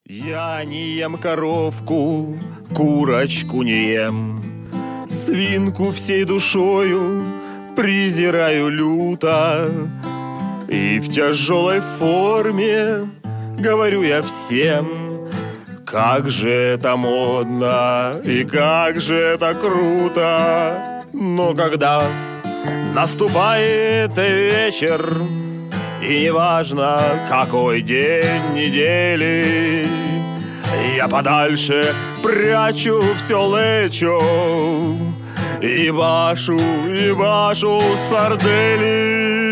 Я не ем коровку, курочку не ем, свинку всей душою презираю люто. И в тяжелой форме говорю я всем: как же это модно и как же это круто. Но когда наступает вечер, и неважно, какой день недели, я подальше прячу все лечо и башу сардели.